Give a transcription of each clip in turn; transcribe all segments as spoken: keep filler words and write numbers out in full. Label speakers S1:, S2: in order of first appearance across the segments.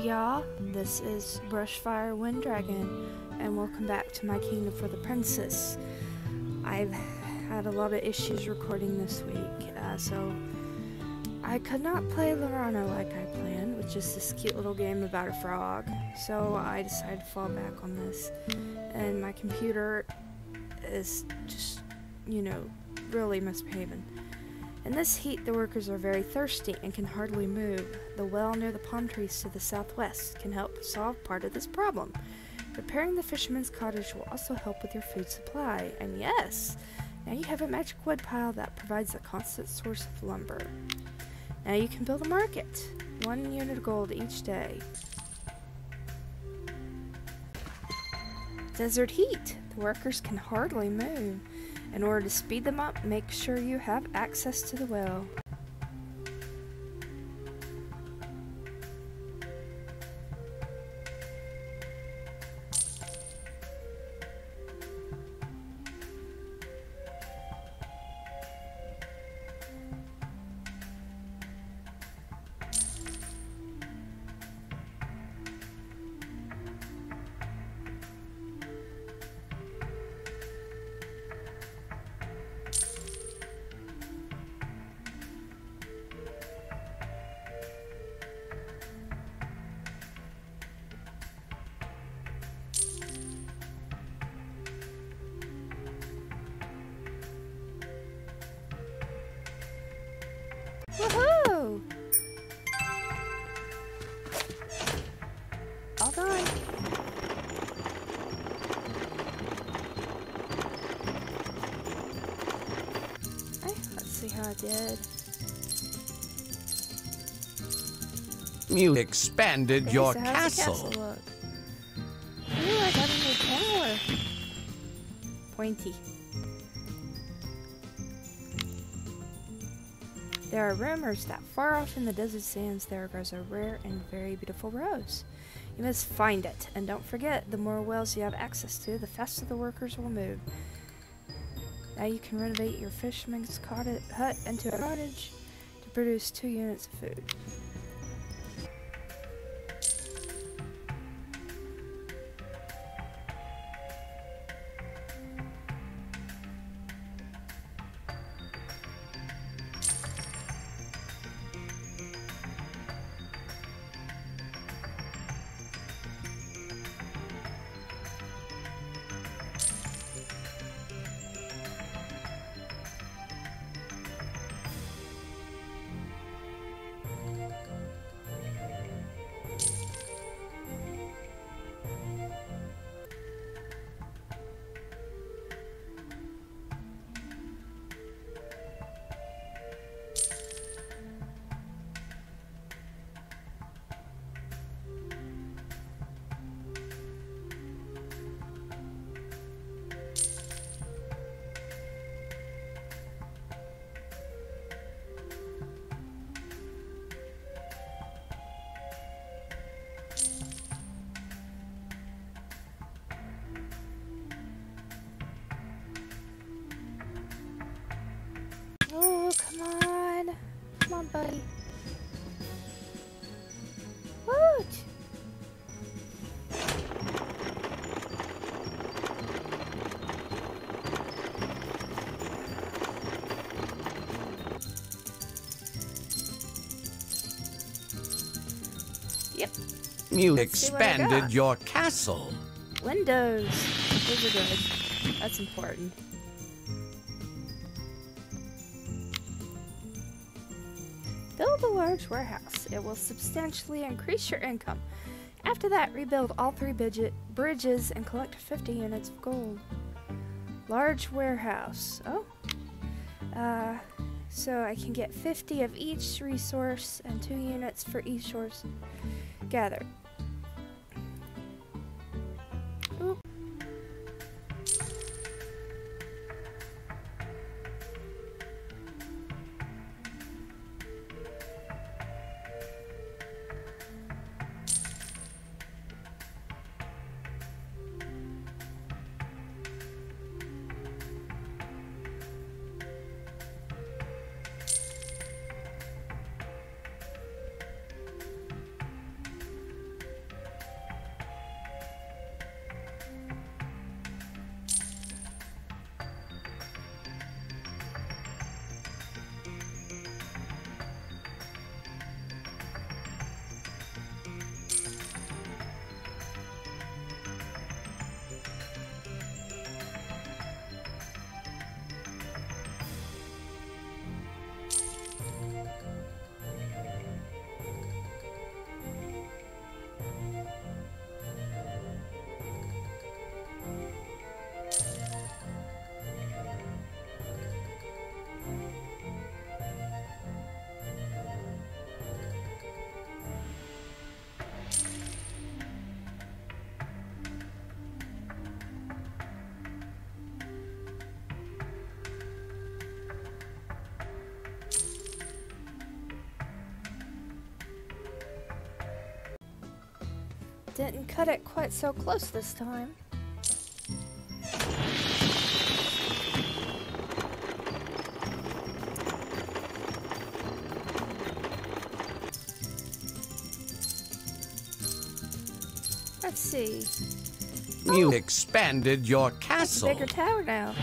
S1: y'all, this is Brushfire Wyndragon, and welcome back to my Kingdom for the Princess. I've had a lot of issues recording this week, uh, so I could not play Lorana like I planned, which is this cute little game about a frog, so I decided to fall back on this, and my computer is just, you know, really misbehaving. In this heat, the workers are very thirsty and can hardly move. The well near the palm trees to the southwest can help solve part of this problem. Repairing the fisherman's cottage will also help with your food supply. And yes, now you have a magic wood pile that provides a constant source of lumber. Now you can build a market. One unit of gold each day. Desert heat. The workers can hardly move. In order to speed them up, make sure you have access to the well. Woohoo! All done. Okay, let's see how I did.
S2: You expanded
S1: Okay,
S2: your
S1: so how's
S2: castle.
S1: the castle look? Ooh, I got a new tower. Pointy. There are rumors that far off in the desert sands there grows a rare and very beautiful rose. You must find it, and don't forget, the more wells you have access to, the faster the workers will move. Now you can renovate your fisherman's cottage hut into a cottage to produce two units of food. Oh, come on. Come on, buddy. Woot! Yep.
S2: You
S1: Let's see what I
S2: expanded
S1: got.
S2: your castle.
S1: Windows. Those are good. That's important. Build a large warehouse. It will substantially increase your income. After that, rebuild all three bridge bridges and collect fifty units of gold. Large warehouse. Oh. Uh, so I can get fifty of each resource and two units for each source gathered. Oop. Didn't cut it quite so close this time. Let's see.
S2: You expanded your castle.
S1: Bigger tower now.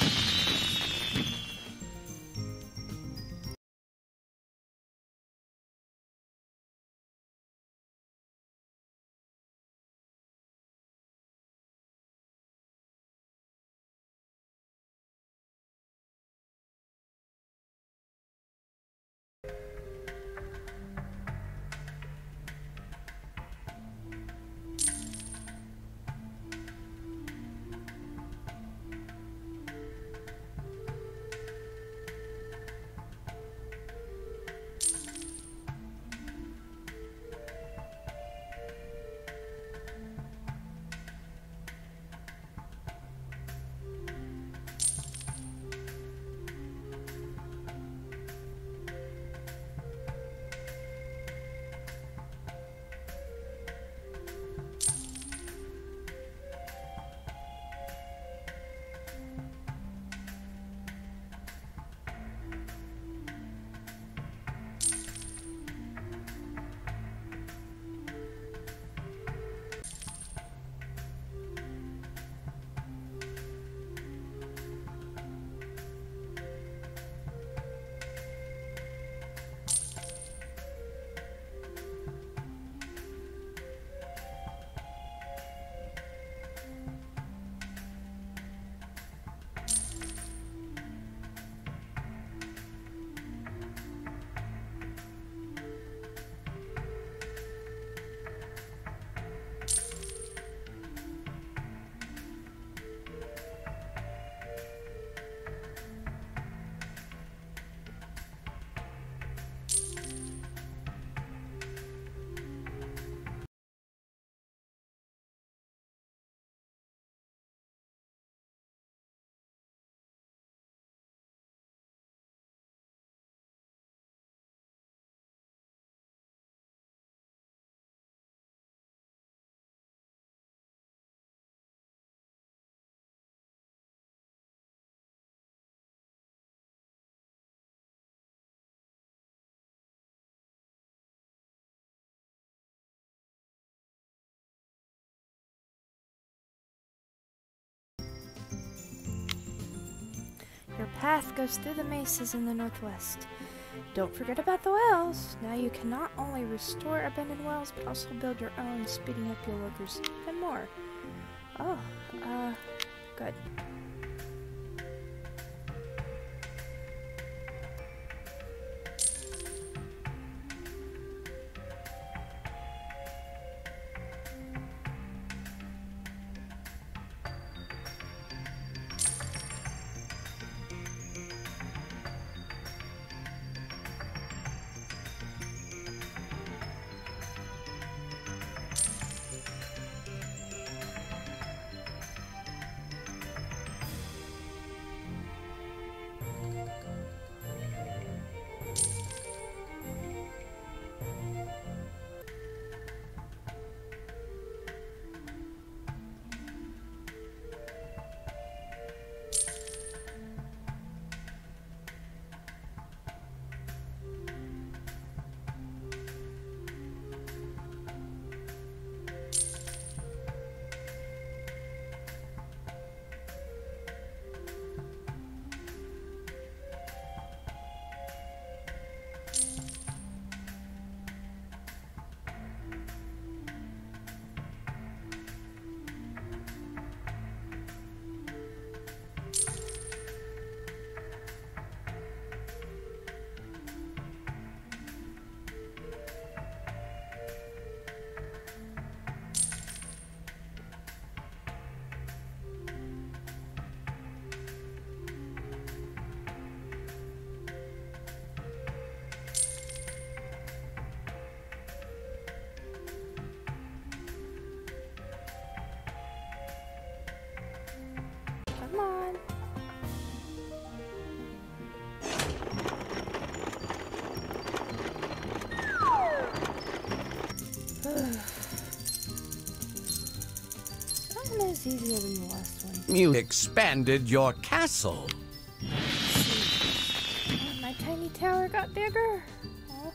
S1: Your path goes through the mesas in the northwest. Don't forget about the wells. Now you can not only restore abandoned wells, but also build your own, speeding up your workers and more. Oh, uh, good. Come on. was easier than the last one.
S2: You expanded your castle.
S1: Oh, my tiny tower got bigger. Oh.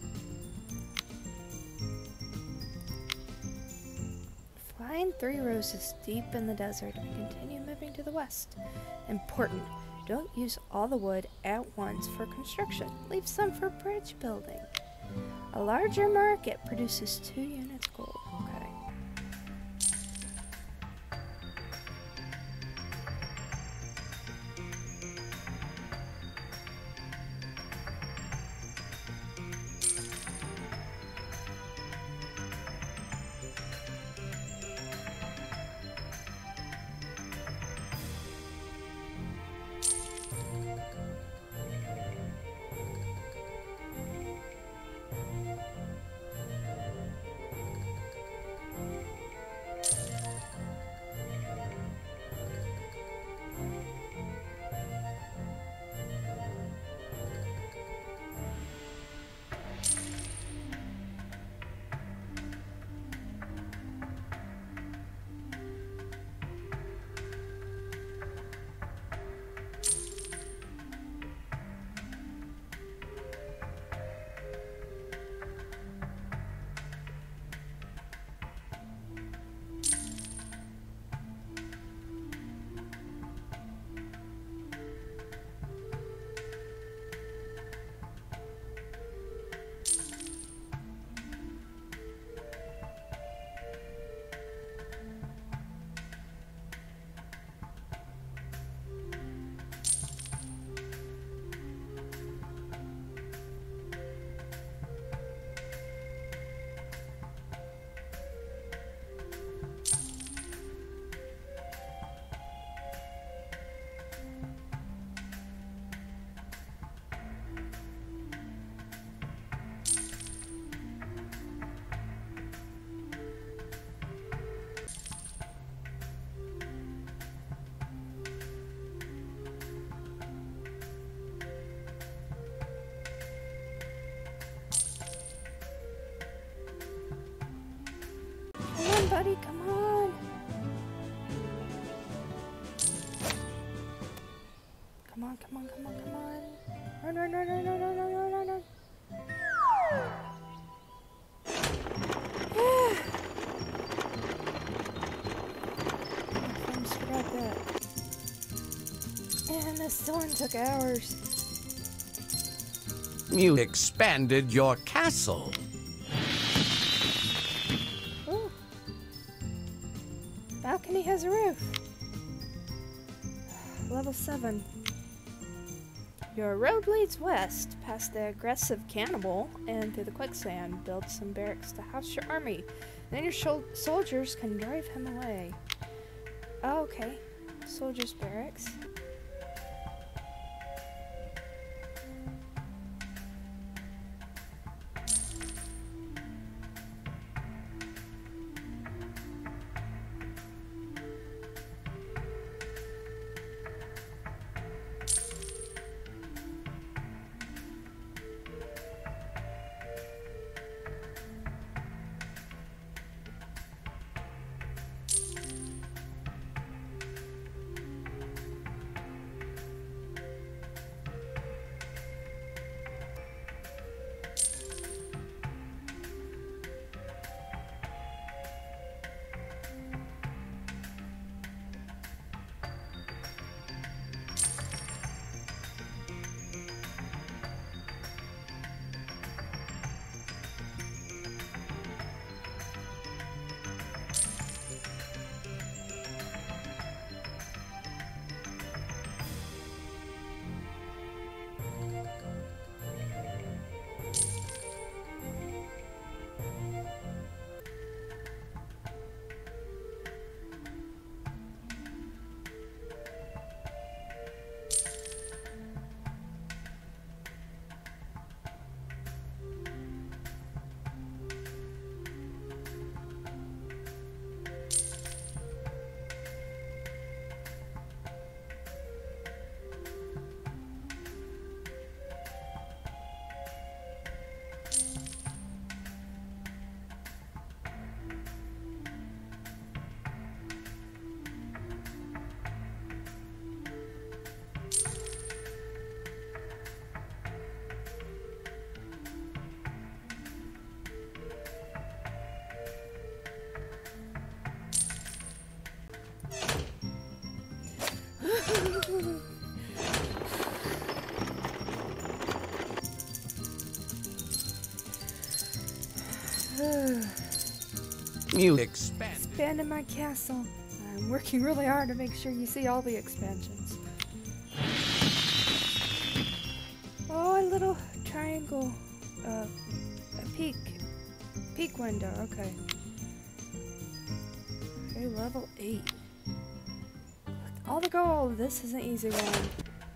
S1: Find three roses deep in the desert and continue moving to the west. Important. Don't use all the wood at once for construction. Leave some for bridge building. A larger market produces two units gold. Okay. Come on, buddy, come on. Come on, come on, come on, come on. Run, run, run, run, run, run, run, run, run, run. Almost forgot that. And this one took hours.
S2: You expanded your castle.
S1: Ooh. Balcony has a roof. Level seven. Your road leads west, past the aggressive cannibal, and through the quicksand. Build some barracks to house your army. Then your shol- soldiers can drive him away. Oh, okay. Soldiers' barracks.
S2: You expand.
S1: Expanding my castle. I'm working really hard to make sure you see all the expansions. Oh, a little triangle. Uh, a peak. Peak window, okay. Okay, level eight. All the gold. This is an easy one.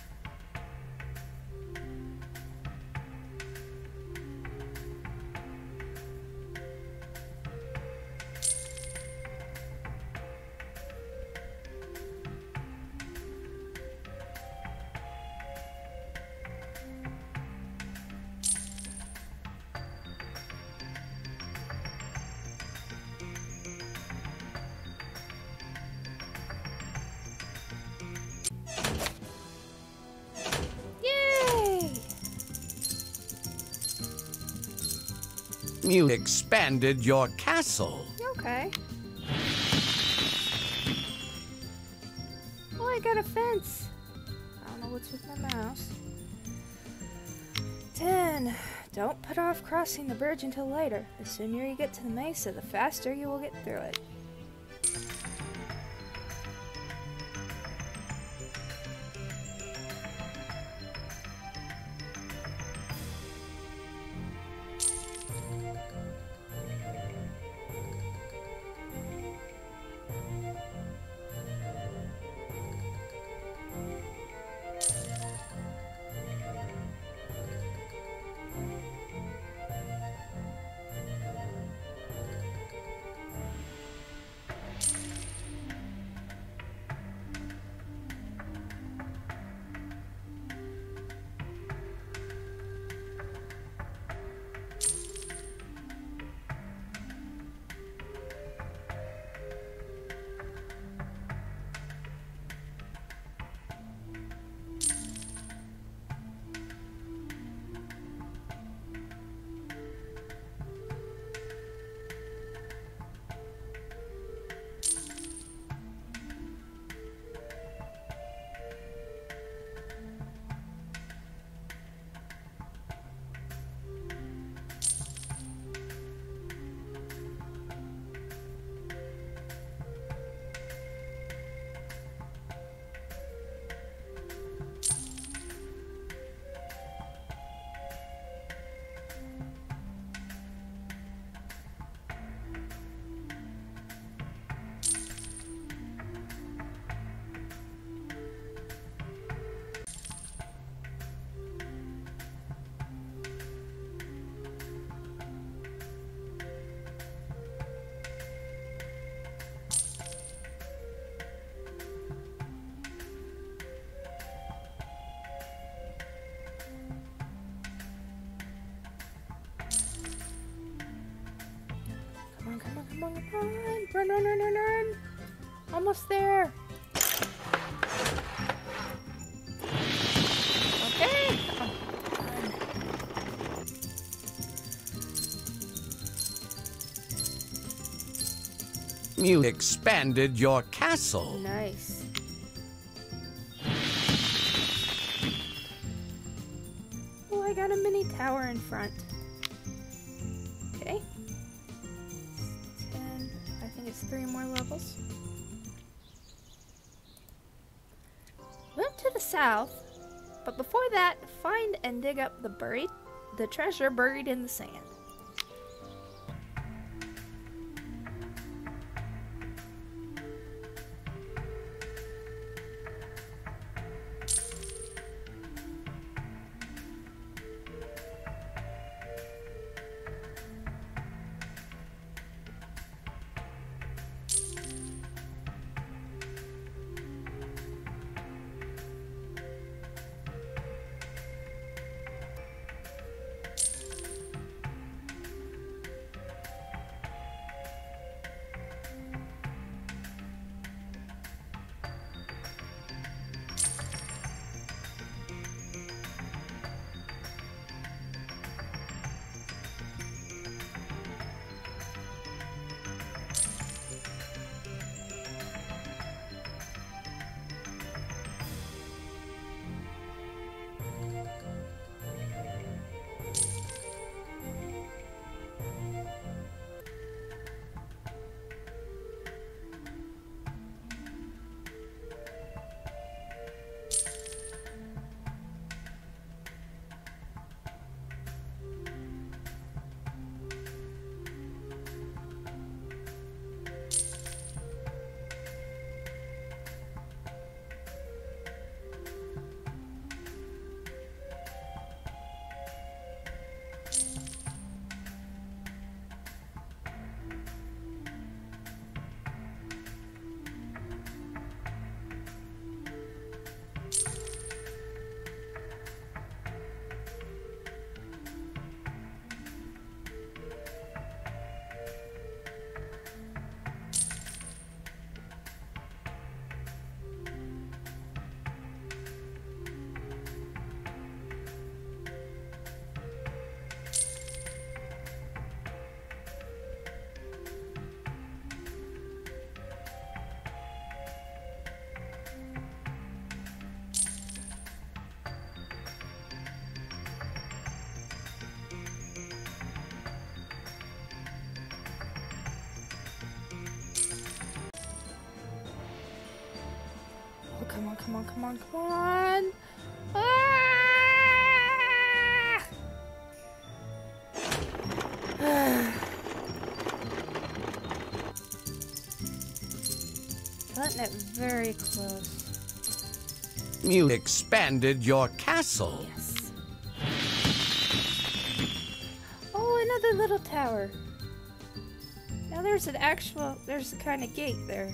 S2: You expanded your castle.
S1: Okay. Oh, I got a fence. I don't know what's with my mouse. ten. Don't put off crossing the bridge until later. The sooner you get to the mesa, the faster you will get through it. Come on, come on, come on, come on. Run, run, run, run, run. Almost there. Okay. Come on.
S2: You expanded your castle.
S1: Nice. Oh, I got a mini tower in front. Okay. ten. I think it's three more levels. Move to the south, but before that, find and dig up the buried, the treasure buried in the sand. come on, come on, come on, come on. Ah! Gotten it very close.
S2: You expanded your castle.
S1: Yes. Oh, another little tower. Now there's an actual, there's a kind of gate there.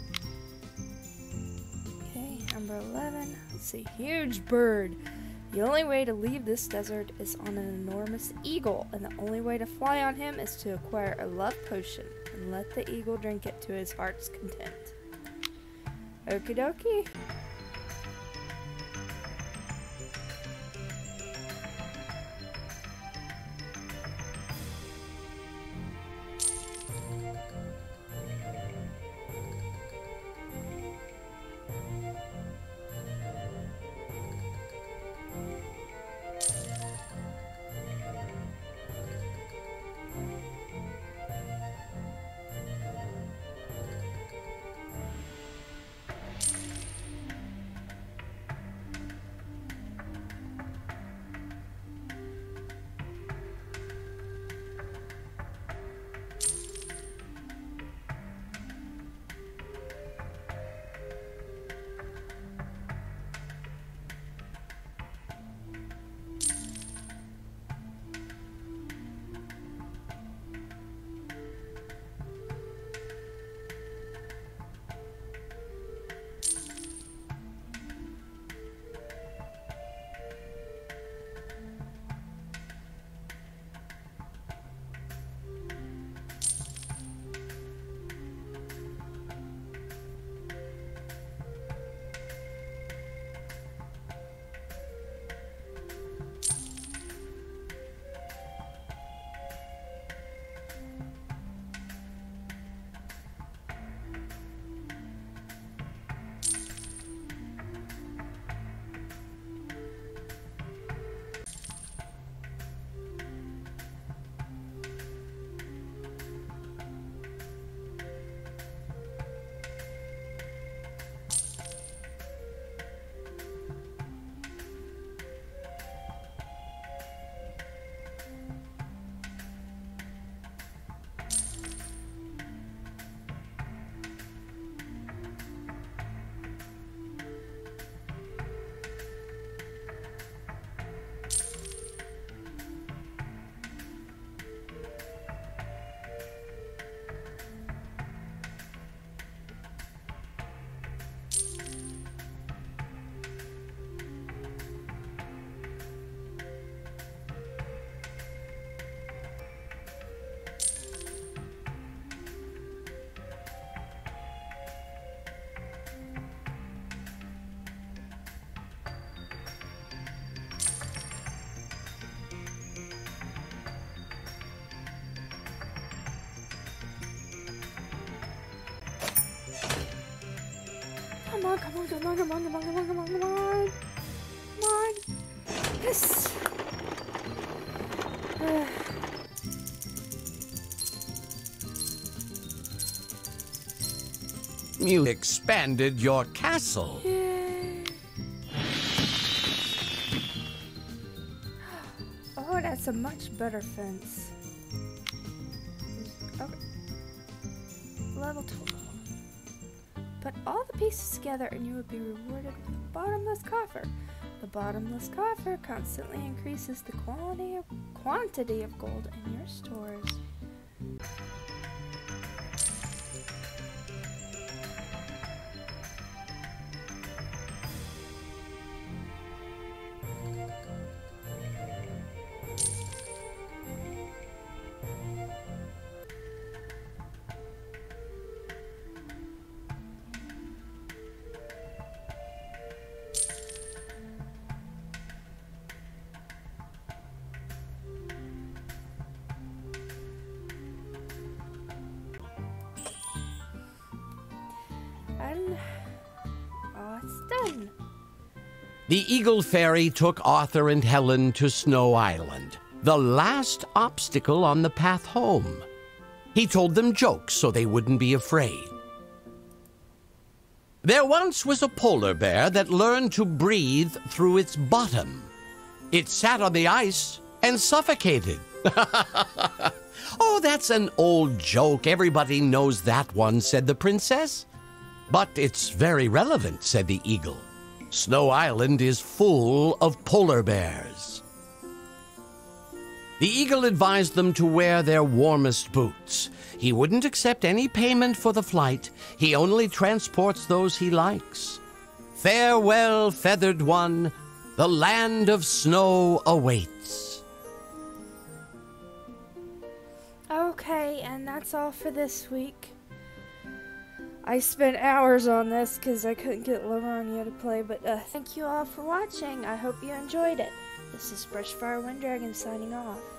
S1: Okay, number eleven. Let's see, huge bird. The only way to leave this desert is on an enormous eagle, and the only way to fly on him is to acquire a love potion and let the eagle drink it to his heart's content. Okie dokie. Come on, come on, come on, come on, come on, come on, come on, come on. Come on. Yes. Uh.
S2: You expanded your castle.
S1: Yay. Oh, that's a much better fence. Okay. Level twelve. Put all the pieces together and you will be rewarded with a bottomless coffer. The bottomless coffer constantly increases the quality of, quantity of gold in your stores. And oh, it's done.
S2: The Eagle Fairy took Arthur and Helen to Snow Island, the last obstacle on the path home. He told them jokes so they wouldn't be afraid. There once was a polar bear that learned to breathe through its bottom. It sat on the ice and suffocated. Oh, that's an old joke. Everybody knows that one, said the princess. But it's very relevant, said the eagle. Snow Island is full of polar bears. The eagle advised them to wear their warmest boots. He wouldn't accept any payment for the flight. He only transports those he likes. Farewell, feathered one. The land of snow awaits.
S1: Okay, and that's all for this week. I spent hours on this because I couldn't get Laronia to play, but uh, thank you all for watching. I hope you enjoyed it. This is Brushfire Wyndragon signing off.